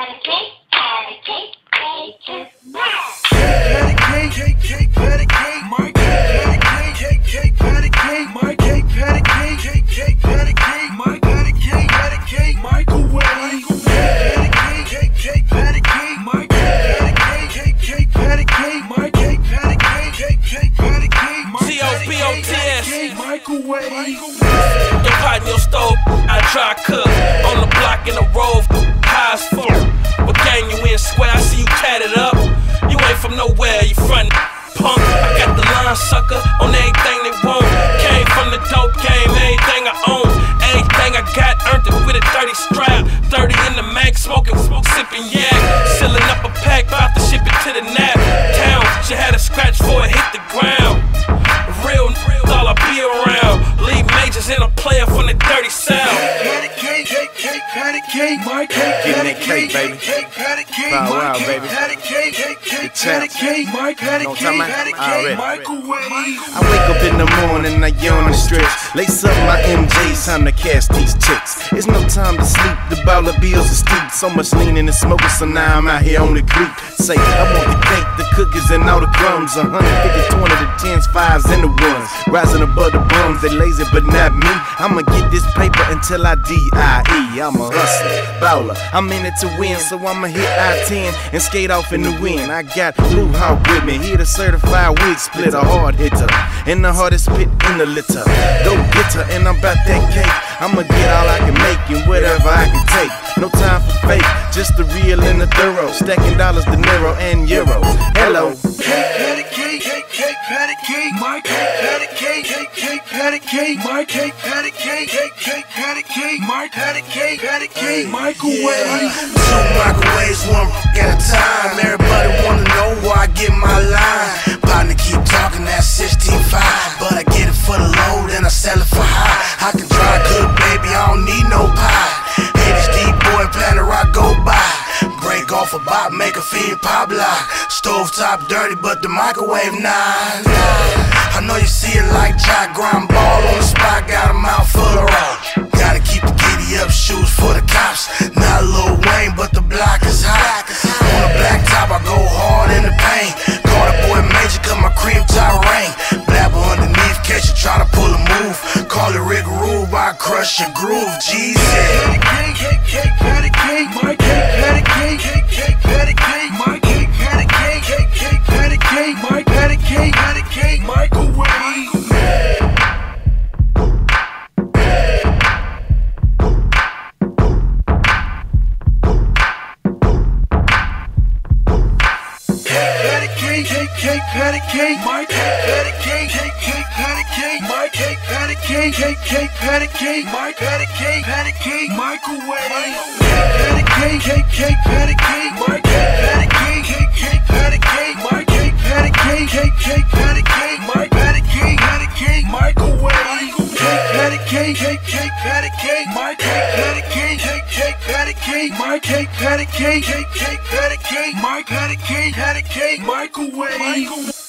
Your pot in your stove, I try cook. On the block in the road, high as fuck. What gang you in, square? I see you tatted up. You ain't from nowhere, you front punk. I got the line sucker on everything they want. Came from the dope game, everything I own. Everything I got, earned it with a 30 strap. 30 in the mag, smoking, sipping yak. Sealing up a pack, about to ship it to the nap. Town, she had a scratch for it hit the ground. Real all I be around. Lead majors and a player from the dirty south. Getting that cake, baby. Bow wow, baby. The champs. You know what I'm talking about? Already. I wake up in the morning, I yawn and stretch. Lace up my MJs, time to cash these checks. It's no time to sleep, the ball of bills are steep. So much leaning and smoking, so now I'm out here on the creek. Say, I want the cake, the cookies, and all the crumbs. 150, 20, the 10s, 5s, and the 1s. Rising above the bums, they lazy, but not me. I'ma get this paper until I die. I'm a hustler, baller, I'm in it to win. So I'ma hit I-10 and skate off in the wind. I got Blue Hawk with me, he the certified wig splitter, hard hitter, and the hardest spit in the litter. Go get her, and I'm about that cake. I'ma get all I can make and whatever I can take. No time for fake, just the real and the thorough. Stacking dollars, dinero, and euros. Hello. Patty cake, my cake, patty cake, my cake, patty cake, my patty cake, microwave. Two microwaves, one at a time. Everybody wanna know where I get my line. Partner keep talking that 16.5, but I get it for the load and I sell it for high. I can try good, baby, I don't need no pie. HD boy, Planet Rock go by. Break off a bop, make a fiend pop lock. Stove top dirty, but the microwave nah. I know you see it like Jacka, grind ball on the spot, got a mouth full of rock. Gotta keep the giddy up shoes for the cops. Not Lil Wayne, but the block is hot. On the black top, I go hard in the paint. Call the boy Major, cause my cream top rain. Blabber underneath, catch you try to pull a move. Call it Rick Rube, I crush your groove, Jesus. Patty cake, my cake, patty cake, patty cake, my cake, patty cake, patty cake, my patty cake, microwave. Patty cake, my patty cake, patty cake, my cake, patty cake, patty cake, my patty cake, microwave. Patty cake, patty cake, my patty cake, patty cake, my cake, patty cake, patty cake, my patty cake, microwave. Patty cake, patty cake, my patty cake, patty cake, my cake, patty cake, patty cake, my patty cake, microwave.